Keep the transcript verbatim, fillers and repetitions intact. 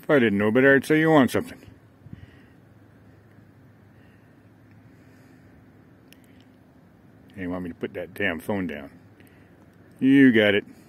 If I didn't know better, I'd say you want something. Hey, you want me to put that damn phone down? You got it.